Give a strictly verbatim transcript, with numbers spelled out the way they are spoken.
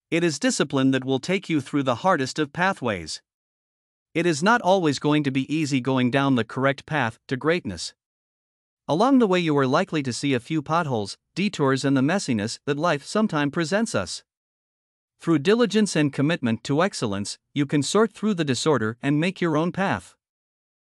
It is discipline that will take you through the hardest of pathways. It is not always going to be easy going down the correct path to greatness. Along the way, you are likely to see a few potholes, detours, and the messiness that life sometimes presents us. Through diligence and commitment to excellence, you can sort through the disorder and make your own path.